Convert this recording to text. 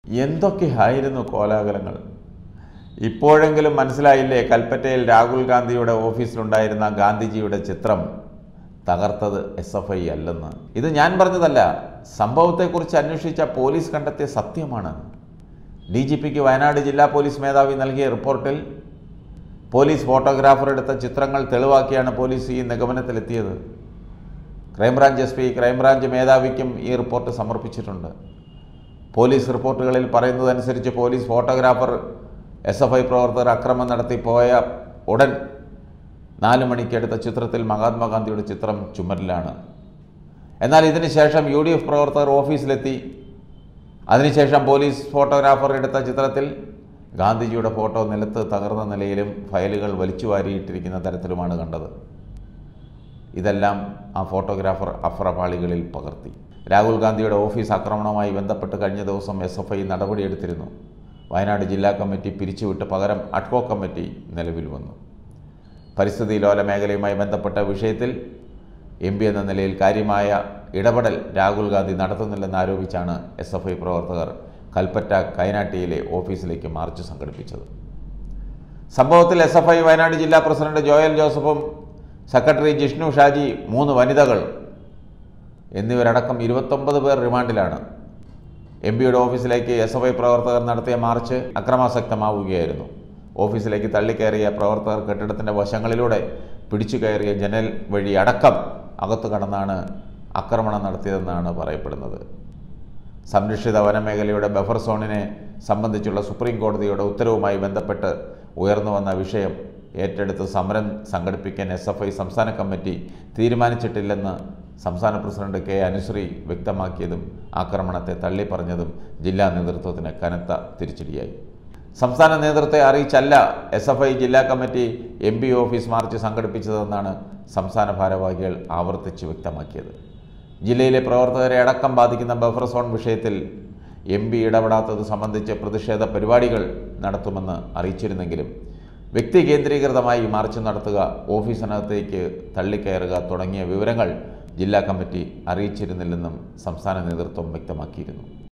എന്തൊക്കെയായിരുന്നു കോലാഹലങ്ങൾ. ഇപ്പോഴെങ്കിലും മനസ്സിലായില്ലേ കൽപ്പറ്റയിൽ രാഹുൽ ഗാന്ധിയുടെ ഓഫീസിലുണ്ടായിരുന്ന ഗാന്ധിജിയുടെ ചിത്രം തകർത്തത് SFI അല്ലെന്ന്. ഇത് ഞാൻ പറഞ്ഞതല്ല, സംഭവത്തെക്കുറിച്ച് അന്വേഷിച്ച പോലീസ് കണ്ടെത്തിയ സത്യമാണ്. DGPക്ക് വയനാട് ജില്ലാ പോലീസ് മേധാവി നൽകിയ റിപ്പോർട്ടിൽ പോലീസ് ഫോട്ടോഗ്രാഫർ എടുത്ത ചിത്രങ്ങൾ തെളിവാക്കിയാണ് പോലീസ് ഈ നിഗമനത്തിലെത്തിയത്. ക്രൈംബ്രാഞ്ച് SP ക്രൈംബ്രാഞ്ച് മേധാവിക്കും ഈ റിപ്പോർട്ട് സമർപ്പിച്ചിട്ടുണ്ട്. പോലീസ് റിപ്പോർട്ടുകളിൽ പറയുന്നതനുസരിച്ച് പോലീസ് ഫോട്ടോഗ്രാഫർ SFI പ്രവർത്തകർ അക്രമം നടത്തി പോയ ഉടൻ 4 മണിക്ക് എടുത്ത ചിത്രത്തിൽ മഹാത്മാഗാന്ധിയുടെ ചിത്രം ചുമരിലാണ്. എന്നാൽ ഇതിനുശേഷം UDF പ്രവർത്തകർ ഓഫീസിലെത്തി. അതിനുശേഷം പോലീസ് ഫോട്ടോഗ്രാഫർ എടുത്ത ചിത്രത്തിൽ ഗാന്ധിജിയുടെ ഫോട്ടോ നിലത്ത് തകർന്ന നിലയിലും ഫയലുകൾ വലിച്ചു വാരിയിട്ടിരിക്കുന്ന തരത്തിലുമാണ് കണ്ടത്. ഇതെല്ലാം ആ ഫോട്ടോഗ്രാഫർ അഫ്രപാളികളിൽ പകർത്തി. രാഹുൽ ഗാന്ധിയുടെ ഓഫീസ് ആക്രമണവുമായി ബന്ധപ്പെട്ട് കഴിഞ്ഞ ദിവസം SFI നടപടിയെടുത്തിരുന്നു. വയനാട് ജില്ലാ കമ്മിറ്റി പിരിച്ചുവിട്ട് പകരം അഡ്ഹോക് കമ്മിറ്റി നിലവിൽ വന്നു. പരിസ്ഥിതി ലോല മേഖലയുമായി ബന്ധപ്പെട്ട വിഷയത്തിൽ MP എന്ന നിലയിൽ കാര്യമായ ഇടപെടൽ രാഹുൽ ഗാന്ധി നടത്തുന്നില്ലെന്നാരോപിച്ചാണ് SFI പ്രവർത്തകർ കൽപ്പറ്റ കൈനാട്ടിയിലെ ഓഫീസിലേക്ക് മാർച്ച് സംഘടിപ്പിച്ചത്. സംഭവത്തിൽ SFI വയനാട് ജില്ലാ പ്രസിഡന്റ് ജോയൽ ജോസഫും സെക്രട്ടറി ജിഷ്ണു ഷാജി, 3 വനിതകൾ എന്നിവരടക്കം 29 പേർ റിമാൻഡിലാണ്. MPയുടെ ഓഫീസിലേക്ക് SFI പ്രവർത്തകർ നടത്തിയ മാർച്ച് അക്രമാസക്തമാവുകയായിരുന്നു. ഓഫീസിലേക്ക് തള്ളിക്കയറിയ പ്രവർത്തകർ കെട്ടിടത്തിൻ്റെ വശങ്ങളിലൂടെ പിടിച്ചു കയറിയ ജനൽ വഴി അടക്കം അകത്തു കടന്നാണ് ആക്രമണം നടത്തിയതെന്നാണ് പറയപ്പെടുന്നത്. സംരക്ഷിത വനമേഖലയുടെ ബഫർ സോണിനെ സംബന്ധിച്ചുള്ള സുപ്രീം കോടതിയുടെ ഉത്തരവുമായി ബന്ധപ്പെട്ട് ഉയർന്നു വന്ന വിഷയം ഏറ്റെടുത്ത് സമരം സംഘടിപ്പിക്കാൻ SFI സംസ്ഥാന കമ്മിറ്റി തീരുമാനിച്ചിട്ടില്ലെന്ന് സംസ്ഥാന പ്രസിഡന്റ് K അനുശ്രീ വ്യക്തമാക്കിയതും ആക്രമണത്തെ തള്ളിപ്പറഞ്ഞതും ജില്ലാ നേതൃത്വത്തിന് കനത്ത തിരിച്ചടിയായി. സംസ്ഥാന നേതൃത്വത്തെ അറിയിച്ചല്ല SFI ജില്ലാ കമ്മിറ്റി MP ഓഫീസ് മാർച്ച് സംഘടിപ്പിച്ചതെന്നാണ് സംസ്ഥാന ഭാരവാഹികൾ ആവർത്തിച്ച് വ്യക്തമാക്കിയത്. ജില്ലയിലെ പ്രവർത്തകരെ അടക്കം ബാധിക്കുന്ന ബഫർ സോൺ വിഷയത്തിൽ MP ഇടപെടാത്തത് സംബന്ധിച്ച് പ്രതിഷേധ പരിപാടികൾ നടത്തുമെന്ന് അറിയിച്ചിരുന്നെങ്കിലും വ്യക്തി കേന്ദ്രീകൃതമായി മാർച്ച് നടത്തുക, ഓഫീസിനകത്തേക്ക് തള്ളിക്കയറുക തുടങ്ങിയ വിവരങ്ങൾ ജില്ലാ കമ്മിറ്റി അറിയിച്ചിരുന്നില്ലെന്നും സംസ്ഥാന നേതൃത്വം വ്യക്തമാക്കിയിരുന്നു.